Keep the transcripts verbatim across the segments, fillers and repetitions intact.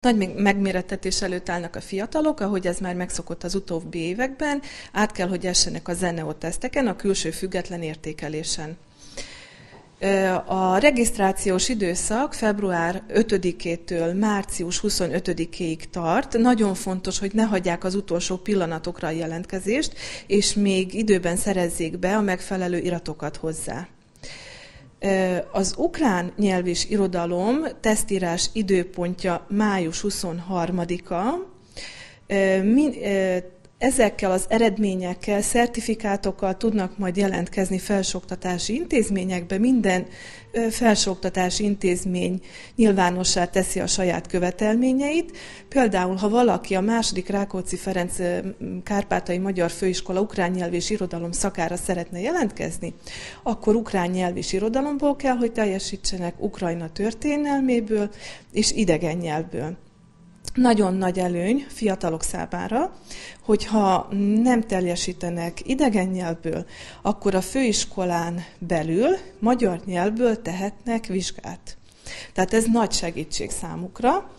nagy megmérettetés előtt állnak a fiatalok, ahogy ez már megszokott az utóbbi években, át kell, hogy essenek a Zeneo teszteken, a külső független értékelésen. A regisztrációs időszak február ötödikétől március huszonötödikéig tart. Nagyon fontos, hogy ne hagyják az utolsó pillanatokra a jelentkezést, és még időben szerezzék be a megfelelő iratokat hozzá. Az ukrán nyelv és irodalom tesztírás időpontja május huszonharmadika. Ezekkel az eredményekkel, szertifikátokkal tudnak majd jelentkezni felsőoktatási intézményekbe. Minden felsőoktatási intézmény nyilvánossá teszi a saját követelményeit. Például, ha valaki a második Rákóczi Ferenc Kárpátaljai Magyar Főiskola ukrán nyelv és irodalom szakára szeretne jelentkezni, akkor ukrán nyelv és irodalomból kell, hogy teljesítsenek, Ukrajna történelméből és idegen nyelvből. Nagyon nagy előny fiatalok számára, hogyha nem teljesítenek idegen nyelvből, akkor a főiskolán belül magyar nyelvből tehetnek vizsgát. Tehát ez nagy segítség számukra.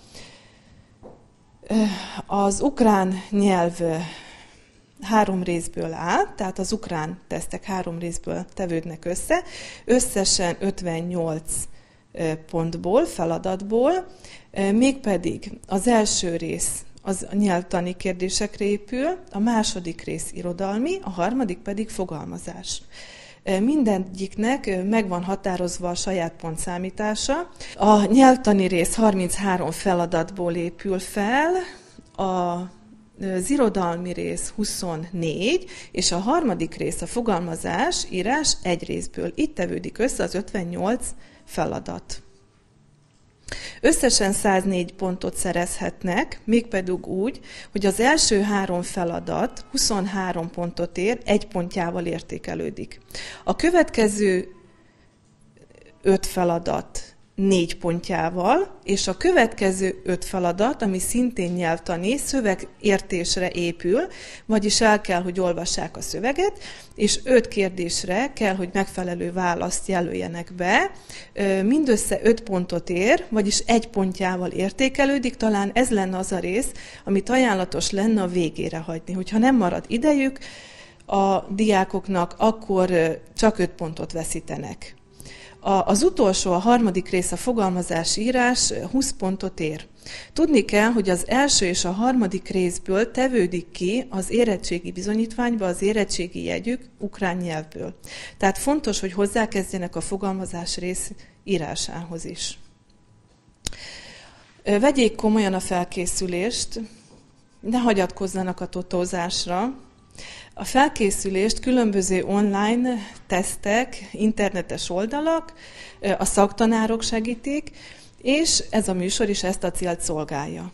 Az ukrán nyelv három részből áll, tehát az ukrán tesztek három részből tevődnek össze, összesen ötvennyolc pontból, feladatból, mégpedig az első rész az a nyelvtani kérdésekre épül, a második rész irodalmi, a harmadik pedig fogalmazás. Mindegyiknek meg van határozva a saját pontszámítása. A nyelvtani rész harminchárom feladatból épül fel, a az irodalmi rész huszonnégy, és a harmadik rész, a fogalmazás, írás egy részből. Itt tevődik össze az ötvennyolc feladat. Összesen száznégy pontot szerezhetnek, mégpedig úgy, hogy az első három feladat huszonhárom pontot ér, egy pontjával értékelődik. A következő öt feladat négy pontjával, és a következő öt feladat, ami szintén nyelvtani, szövegértésre épül, vagyis el kell, hogy olvassák a szöveget, és öt kérdésre kell, hogy megfelelő választ jelöljenek be. Mindössze öt pontot ér, vagyis egy pontjával értékelődik, talán ez lenne az a rész, amit ajánlatos lenne a végére hagyni. Hogyha nem marad idejük a diákoknak, akkor csak öt pontot veszítenek. Az utolsó, a harmadik rész, a fogalmazás, írás húsz pontot ér. Tudni kell, hogy az első és a harmadik részből tevődik ki az érettségi bizonyítványba az érettségi jegyük ukrán nyelvből. Tehát fontos, hogy hozzákezdjenek a fogalmazás rész írásához is. Vegyék komolyan a felkészülést, ne hagyatkozzanak a totózásra. A felkészülést különböző online tesztek, internetes oldalak, a szaktanárok segítik, és ez a műsor is ezt a célt szolgálja.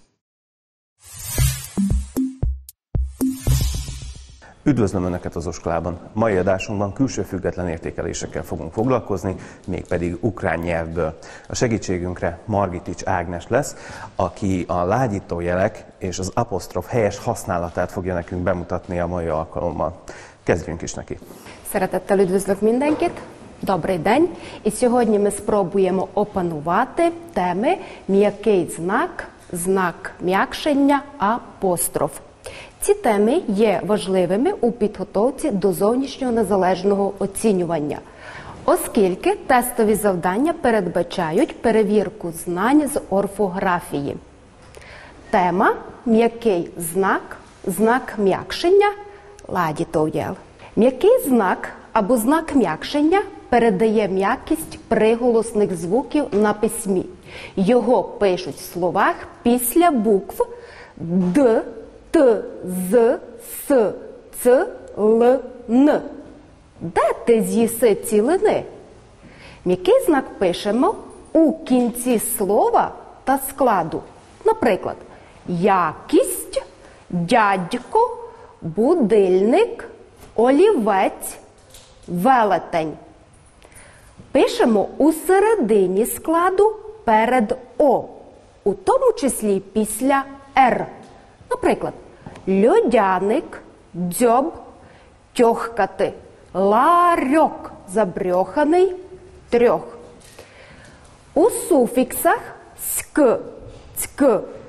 Üdvözlöm Önöket az Oskolában! Mai adásunkban külső független értékelésekkel fogunk foglalkozni, mégpedig ukrán nyelvből. A segítségünkre Margitics Ágnes lesz, aki a lágyítójelek és az apostrof helyes használatát fogja nekünk bemutatni a mai alkalommal. Kezdjünk is neki! Szeretettel üdvözlök mindenkit! Добрий день! І сьогодні ми спробуємо опанувати теми м'який знак, знак м'якшення, апостроф. Ці теми є важливими у підготовці до зовнішнього незалежного оцінювання, оскільки тестові завдання передбачають перевірку знань з орфографії. Тема «М'який знак, знак м'якшення, ладітоєл». М'який знак або знак м'якшення передає м'якість приголосних звуків на письмі. Його пишуть в словах після букв «д», Т, З, С, Ц, Л, Н. Де ти з'їси цілини? М'який знак пишемо у кінці слова та складу. Наприклад, якість, дядько, будильник, олівець, велетень. Пишемо у середині складу перед О, у тому числі після Р. Наприклад, льодяник, дзьоб, тьохкати, ларьок, забрьоханий, трьох. У суфіксах ськ, цьк,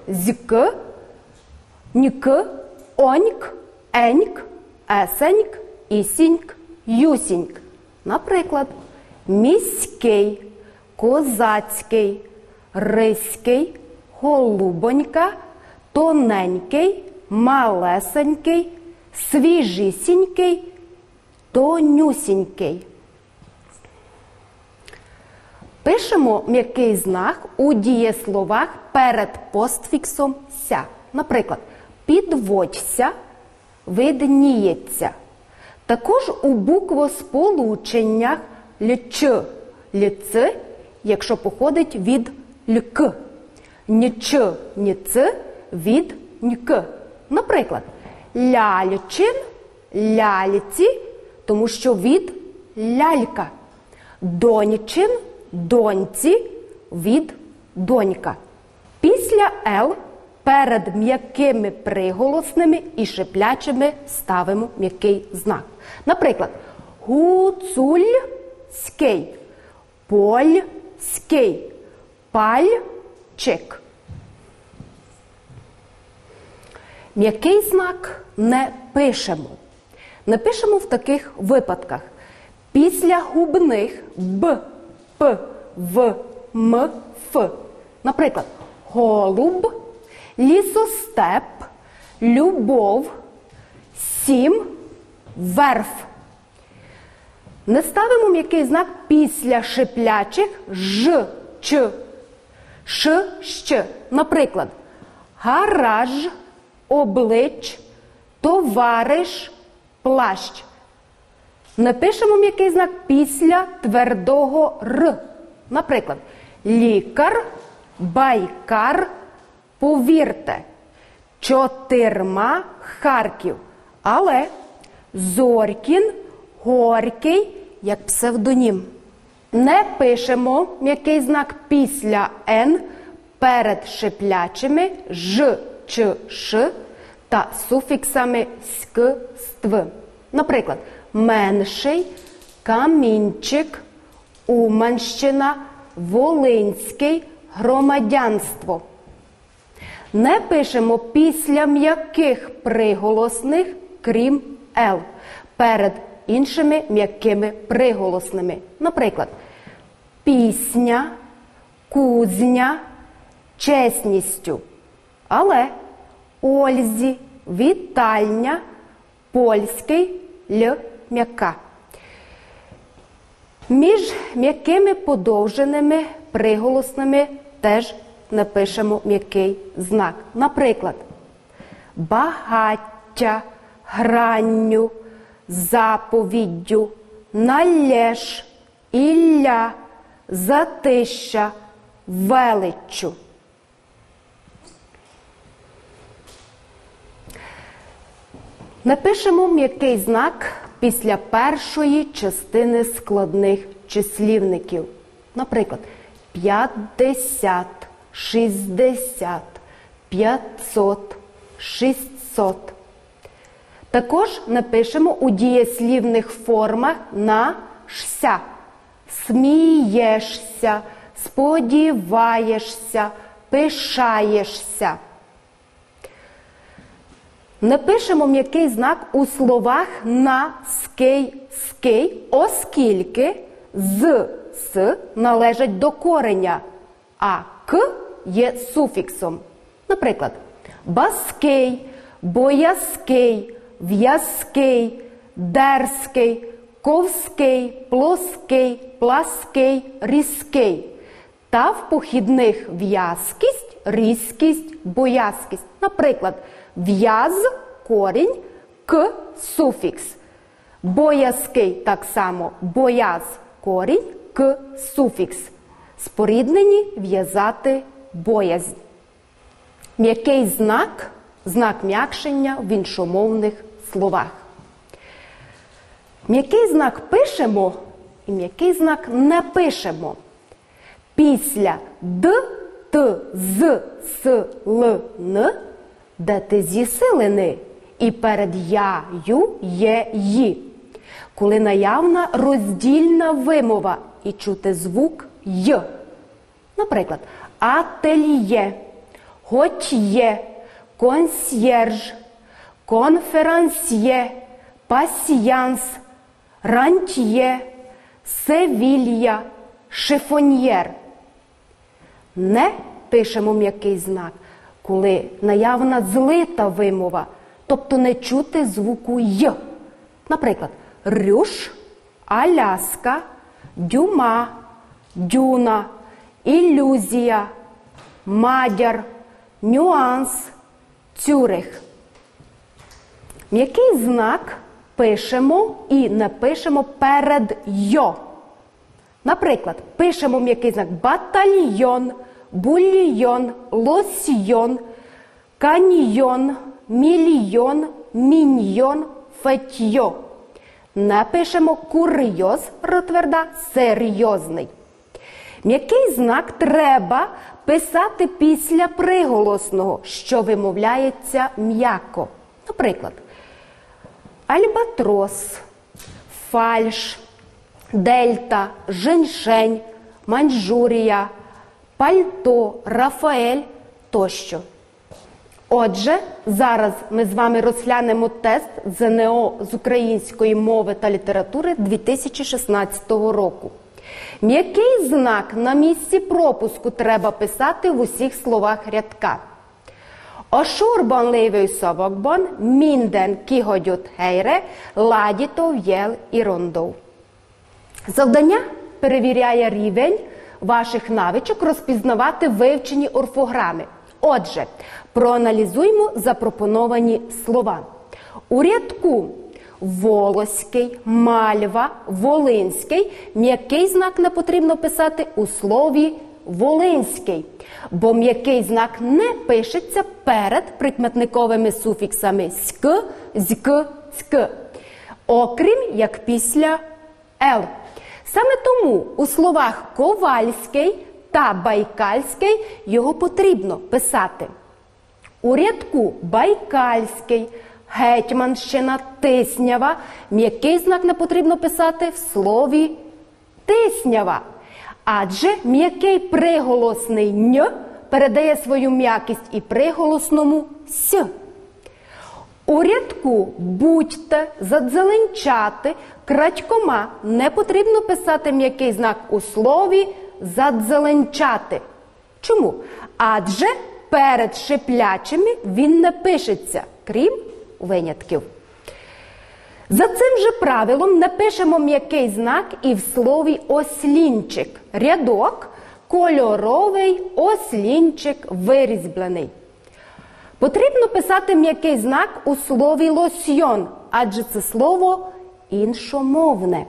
зьк, ньк, оньк, еньк, есеньк, ісіньк, юсіньк. Наприклад, міський, козацький, риський, голубонька, тоненький, малесенький, свіжісінький, тонюсінький. Пишемо м'який знак у дієсловах перед постфіксом ся. Наприклад, підводься, видніється. Також у буквосполученнях льч, льц, якщо походить від льк, ньч, ніц від ньк. Наприклад, ляльчин, ляльці, тому що від лялька. Доньчин, доньці від донька. Після «л» перед м'якими приголосними і шиплячими ставимо м'який знак. Наприклад, гуцульський, польський, пальчик. М'який знак не пишемо. Не пишемо в таких випадках. Після губних б, п, в, м, ф. Наприклад, голуб, лісостеп, любов, сім, верф. Не ставимо м'який знак після шиплячих ж, ч, ш, щ. Наприклад, гараж, облич, товариш, плащ. Не пишемо м'який знак після твердого р. Наприклад, лікар, байкар, повірте, чотирма Харків. Але Зорькін, Горький як псевдонім. Не пишемо м'який знак після н перед шиплячими ж, ч, ш та суфіксами ськ, ств. Наприклад, менший, камінчик, Уманщина, Волинський, громадянство. Не пишемо після м'яких приголосних, крім «л», перед іншими м'якими приголосними. Наприклад, пісня, кузня, чесністю. Але Ользі, вітальня, польський, л, м'яка. Між м'якими подовженими приголосними теж напишемо м'який знак. Наприклад, багаття, гранню, заповіддю, належ, ілля, затища, величчю. Напишемо м'який знак після першої частини складних числівників. Наприклад, п'ятдесят, шістдесят, п'ятсот, шістсот. Також напишемо у дієслівних формах на «ся». Смієшся, сподіваєшся, пишаєшся. Напишемо м'який знак у словах на «ский», «ский», оскільки «з», «с» належать до кореня, а «к» є суфіксом. Наприклад, баский, боязкий, в'язкий, дерзкий, ковський, плоский, плаский, різкий. Та в похідних в'язкість, різкість, боязкість. Наприклад, в'яз – корінь, к – суфікс. Боязкий – так само, бояз – корінь, к – суфікс. Споріднені в'язати боязнь. М'який знак – знак м'якшення в іншомовних словах. М'який знак пишемо і м'який знак не пишемо. Після д, т, з, с, л, н, де ти з'їсилини, і перед я, ю, є, ї. Коли наявна роздільна вимова і чути звук й. Наприклад, ательє, готьє, консьєрж, конферансьє, пасьянс, рантьє, севілья, шифоньєр. Не пишемо м'який знак, коли наявна злита вимова, тобто не чути звуку «й». Наприклад, рюш, Аляска, дюма, дюна, ілюзія, мадяр, нюанс, цюрих. М'який знак пишемо і не пишемо перед «йо». Наприклад, пишемо м'який знак батальйон, бульйон, лосьйон, каньйон, мільйон, міньйон, фетьйо. Не пишемо курйоз, ротверда, серйозний. М'який знак треба писати після приголосного, що вимовляється м'яко. Наприклад, альбатрос, фальш, дельта, женьшень, Маньчжурія, пальто, Рафаель тощо. Отже, зараз ми з вами розглянемо тест ЗНО з української мови та літератури дві тисячі шістнадцятого року. М'який знак на місці пропуску треба писати в усіх словах рядка. A sorban lévő szavakban minden kihagyott helyre ládító jel і рондов. Завдання перевіряє рівень ваших навичок розпізнавати вивчені орфограми. Отже, проаналізуємо запропоновані слова. У рядку Волоський, Мальва, Волинський м'який знак не потрібно писати у слові Волинський, бо м'який знак не пишеться перед прикметниковими суфіксами «ськ», «зьк», «цьк», окрім як після «л». Саме тому у словах Ковальський та Байкальський його потрібно писати. У рядку Байкальський, Гетьманщина, Тиснява м'який знак не потрібно писати в слові Тиснява, адже м'який приголосний «н» передає свою м'якість і приголосному «с». У рядку будьте, задзеленчати, крадькома не потрібно писати м'який знак у слові задзеленчати. Чому? Адже перед шиплячими він не пишеться, крім винятків. За цим же правилом не пишемо м'який знак і в слові ослінчик. Рядок кольоровий, ослінчик вирізблений. Потрібно писати м'який знак у слові лосьйон, адже це слово іншомовне.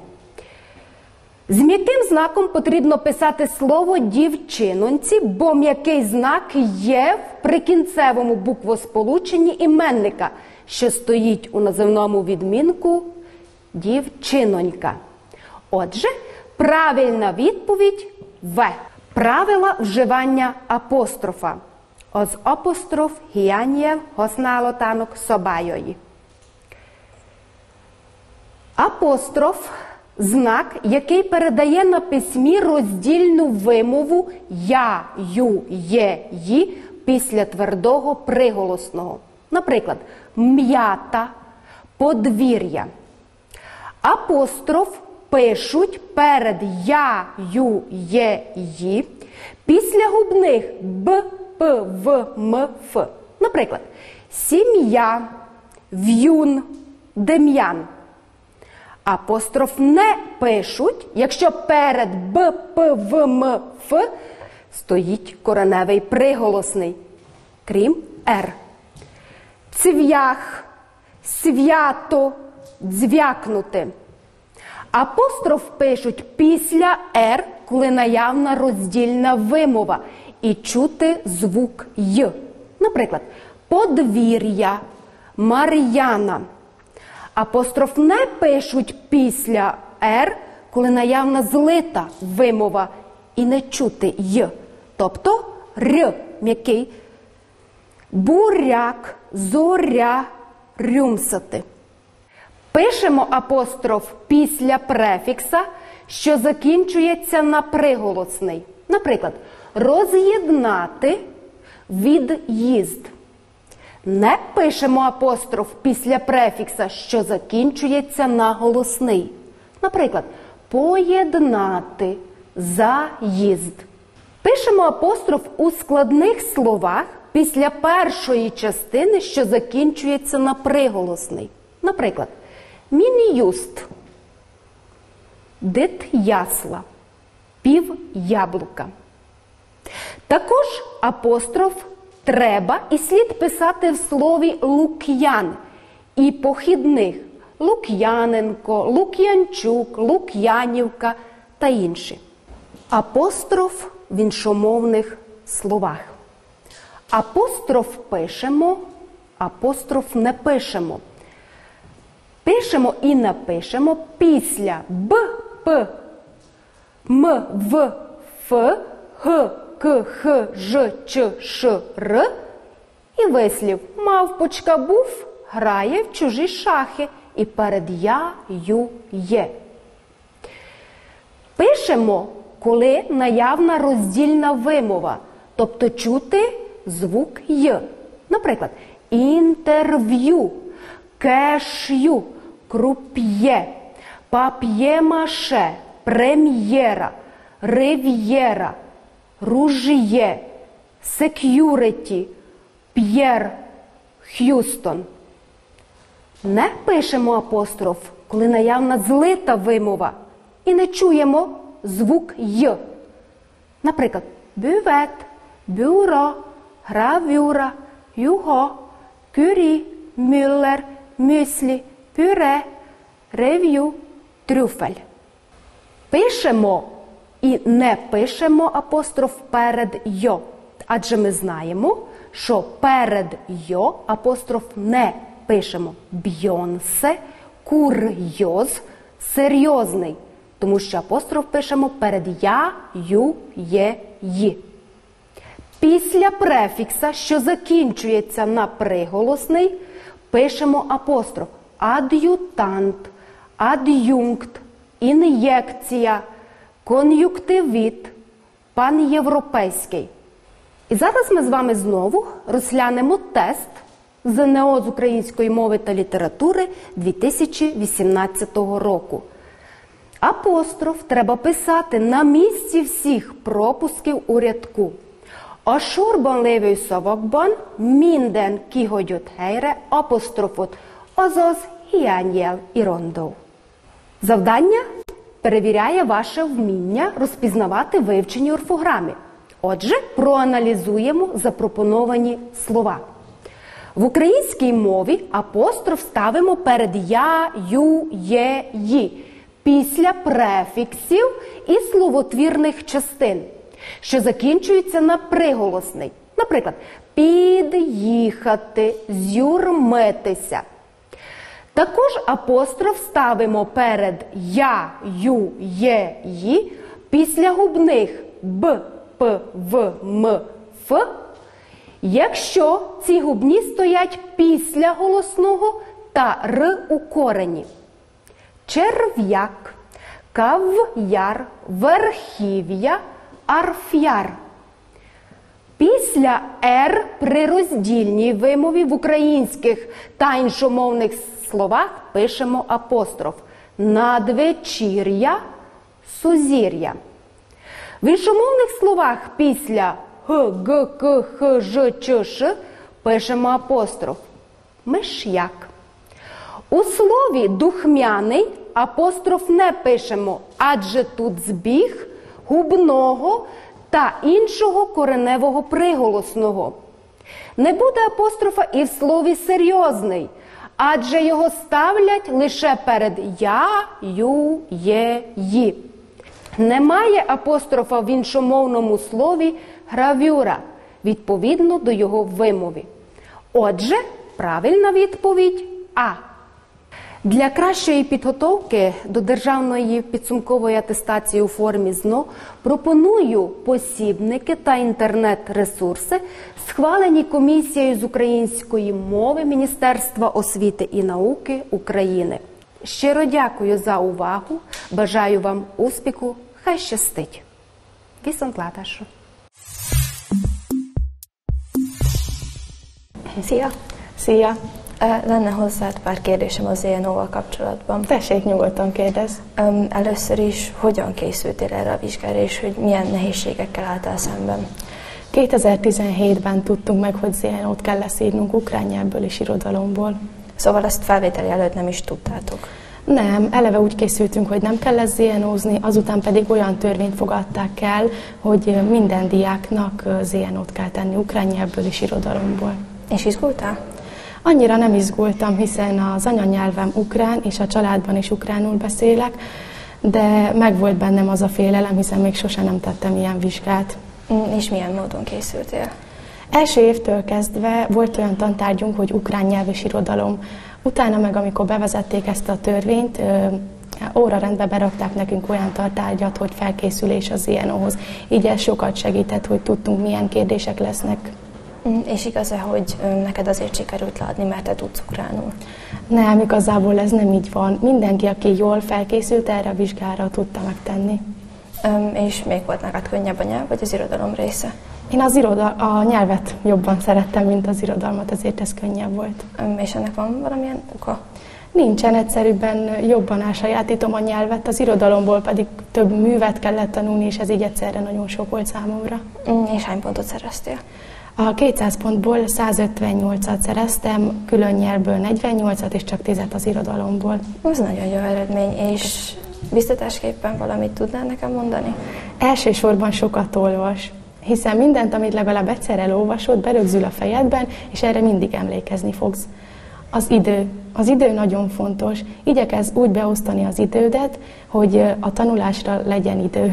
З м'яким знаком потрібно писати слово дівчиноньці, бо м'який знак є в прикінцевому буквосполученні іменника, що стоїть у називному відмінку дівчинонька. Отже, правильна відповідь В. Правила вживання апострофа. Az apostроf hiányjel használatának szabályai. Апостроф – знак, який передає на письмі роздільну вимову я, ю, є, ї після твердого приголосного. Наприклад, м'ята, подвір'я. Апостроф пишуть перед я, ю, є, ї після губних б, п, в, м, ф. Наприклад, сім'я, в'юн, дем'ян. Апостроф не пишуть, якщо перед б, п, в, м, ф стоїть кореневий приголосний, крім р. Цвях, свято, дзвякнути. Апостроф пишуть після р, коли наявна роздільна вимова і чути звук й. Наприклад, подвір'я, Мар'яна. Апостроф не пишуть після р, коли наявна злита вимова і не чути й. Тобто р м'який. Буряк, зоря, рюмсати. Пишемо апостроф після префікса, що закінчується на приголосний. Наприклад, роз'єднати, від'їзд. Не пишемо апостроф після префікса, що закінчується на голосний. Наприклад, поєднати, заїзд. Пишемо апостроф у складних словах після першої частини, що закінчується на приголосний. Наприклад, мін'юст, дит'ясла, пів яблука. Також апостроф треба і слід писати в слові лук'ян і похідних – Лук'яненко, Лук'янчук, Лук'янівка та інші. Апостроф в іншомовних словах. Апостроф пишемо, апостроф не пишемо. Пишемо і напишемо після б, п, м, в, ф, х, к, х, ж, ч, ш, р і вислів «мавпочка був, грає в чужі шахи» і перед я, ю, є. Пишемо, коли наявна роздільна вимова, тобто чути звук «й». Наприклад, інтерв'ю, кеш'ю, круп'є, пап'є-маше, прем'єра, рив'єра, руж'є, сек'юриті, П'єр, Х'юстон. Не пишемо апостроф, коли наявна злита вимова і не чуємо звук «й». Наприклад, бювет, бюро, гравюра, юго, кюрі, мюллер, мюслі, пюре, рев'ю, трюфель. Пишемо і не пишемо апостроф перед «йо», адже ми знаємо, що перед «йо» апостроф не пишемо. Бйонсе, курйоз, серйозний, тому що апостроф пишемо перед я, ю, є, ї. Після префікса, що закінчується на приголосний, пишемо апостроф ад'ютант, ад'юнкт, ін'єкція, кон'юктивіт, панєвропейський. І зараз ми з вами знову розглянемо тест ЗНО з української мови та літератури дві тисячі вісімнадцятого року. Апостроф треба писати на місці всіх пропусків у рядку. A sorban lévő szavakban minden kihagyott helyre apostrofot, azaz hiányjel írandó. Завдання перевіряє ваше вміння розпізнавати вивчені орфограми. Отже, проаналізуємо запропоновані слова. В українській мові апостроф ставимо перед я, ю, є, ї, після префіксів і словотвірних частин, що закінчуються на приголосний. Наприклад, під'їхати, з'юрмитися. Також апостроф ставимо перед я, ю, є, ї, після губних б, п, в, м, ф, якщо ці губні стоять після голосного та р у корені. Черв'як, кав'яр, верхів'я, арф'яр. Після «р» при роздільній вимові в українських та іншомовних словах пишемо апостроф. Надвечір'я, сузір'я. В іншомовних словах після г, г, к, х, ж, ч, ш пишемо апостроф. Миш'як. У слові «духмяний» апостроф не пишемо, адже тут збіг губного та іншого кореневого приголосного. Не буде апострофа і в слові «серйозний», адже його ставлять лише перед я, ю, є, ї. Немає апострофа в іншомовному слові «гравюра», відповідно до його вимови. Отже, правильна відповідь – А. Для кращої підготовки до державної підсумкової атестації у формі ЗНО пропоную посібники та інтернет-ресурси, схвалені комісією з української мови Міністерства освіти і науки України. Щиро дякую за увагу, бажаю вам успіху, хай щастить! Viszontlátásra! Szia! Szia! Lenne hozzád pár kérdésem az zé en ó-val kapcsolatban. Tessék, nyugodtan kérdezz. Először is, hogyan készültél erre a vizsgára, és hogy milyen nehézségekkel álltál szemben? kétezer-tizenhétben tudtunk meg, hogy zé en ó-t kell leszírnunk ukrán nyelvből és irodalomból. Szóval ezt felvételi előtt nem is tudtátok? Nem, eleve úgy készültünk, hogy nem kell ezt zé en ó-zni, azután pedig olyan törvényt fogadták el, hogy minden diáknak zé en ó-t kell tenni ukrán nyelvből és irodalomból. És izgultál? Annyira nem izgultam, hiszen az anyanyelvem ukrán, és a családban is ukránul beszélek, de megvolt bennem az a félelem, hiszen még sosem nem tettem ilyen vizsgát. És milyen módon készültél? Első évtől kezdve volt olyan tantárgyunk, hogy ukrán nyelv és irodalom. Utána meg, amikor bevezették ezt a törvényt, órarendbe berakták nekünk olyan tantárgyat, hogy felkészülés az zé en ó-hoz. Így ez sokat segített, hogy tudtunk, milyen kérdések lesznek. És igaz-e, hogy neked azért sikerült leadni, mert te tudsz ukránul? Nem, igazából ez nem így van. Mindenki, aki jól felkészült erre a vizsgára, tudta megtenni. Um, és még volt neked könnyebb a nyelv, vagy az irodalom része? Én az iroda, a nyelvet jobban szerettem, mint az irodalmat, ezért ez könnyebb volt. Um, és ennek van valamilyen oka? Nincsen, egyszerűbben jobban elsajátítom a nyelvet, az irodalomból pedig több művet kellett tanulni, és ez így egyszerre nagyon sok volt számomra. Um, és hány pontot szereztél? A kétszáz pontból százötvennyolcat szereztem, külön nyelvből negyvennyolcat, és csak tízet az irodalomból. Ez nagyon jó eredmény, és biztatásképpen valamit tudnál nekem mondani? Elsősorban sokat olvas, hiszen mindent, amit legalább egyszer elolvasod, berögzül a fejedben, és erre mindig emlékezni fogsz. Az idő. Az idő nagyon fontos. Igyekezz úgy beosztani az idődet, hogy a tanulásra legyen idő.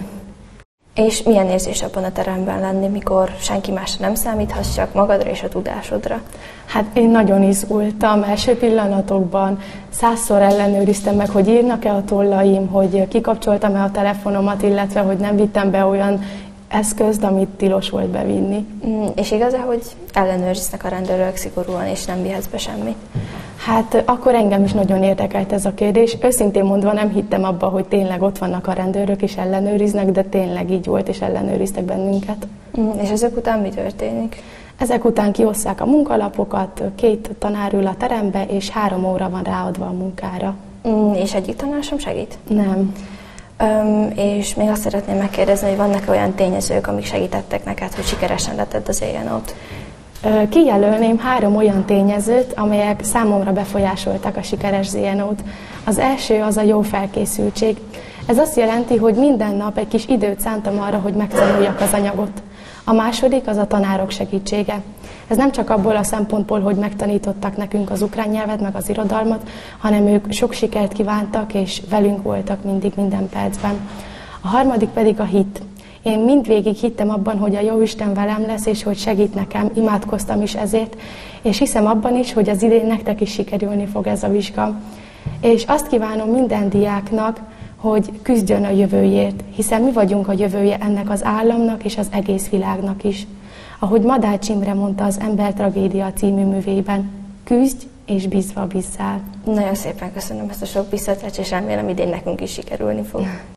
És milyen érzés abban a teremben lenni, mikor senki másra nem számíthatsz, csak magadra és a tudásodra? Hát én nagyon izgultam első pillanatokban, százszor ellenőriztem meg, hogy írnak-e a tollaim, hogy kikapcsoltam-e a telefonomat, illetve hogy nem vittem be olyan eszközt, amit tilos volt bevinni. Mm, és igaz-e, hogy ellenőriznek a rendőrök szigorúan, és nem vihetsz be semmit? Hát akkor engem is nagyon érdekelt ez a kérdés. Őszintén mondva nem hittem abba, hogy tényleg ott vannak a rendőrök és ellenőriznek, de tényleg így volt, és ellenőriztek bennünket. Mm, és ezek után mi történik? Ezek után kiosszák a munkalapokat, két tanár ül a terembe, és három óra van ráadva a munkára. Mm, és egyik tanár sem segít? Nem. Um, és még azt szeretném megkérdezni, hogy vannak olyan tényezők, amik segítettek neked, hogy sikeresen letted az zé en ó-t? Kijelölném három olyan tényezőt, amelyek számomra befolyásolták a sikeres zé en ó-t. Az első az a jó felkészültség. Ez azt jelenti, hogy minden nap egy kis időt szántam arra, hogy megtanuljak az anyagot. A második az a tanárok segítsége. Ez nem csak abból a szempontból, hogy megtanítottak nekünk az ukrán nyelvet, meg az irodalmat, hanem ők sok sikert kívántak, és velünk voltak mindig minden percben. A harmadik pedig a hit. Én mindvégig hittem abban, hogy a Jóisten velem lesz, és hogy segít nekem, imádkoztam is ezért, és hiszem abban is, hogy az idén nektek is sikerülni fog ez a vizsga. És azt kívánom minden diáknak, hogy küzdjön a jövőjét, hiszen mi vagyunk a jövője ennek az államnak és az egész világnak is. Ahogy Madács Imre mondta az Ember tragédia című művében, küzdj és bízva bízzál. Nagyon szépen köszönöm ezt a sok biztatást, és remélem idén nekünk is sikerülni fog.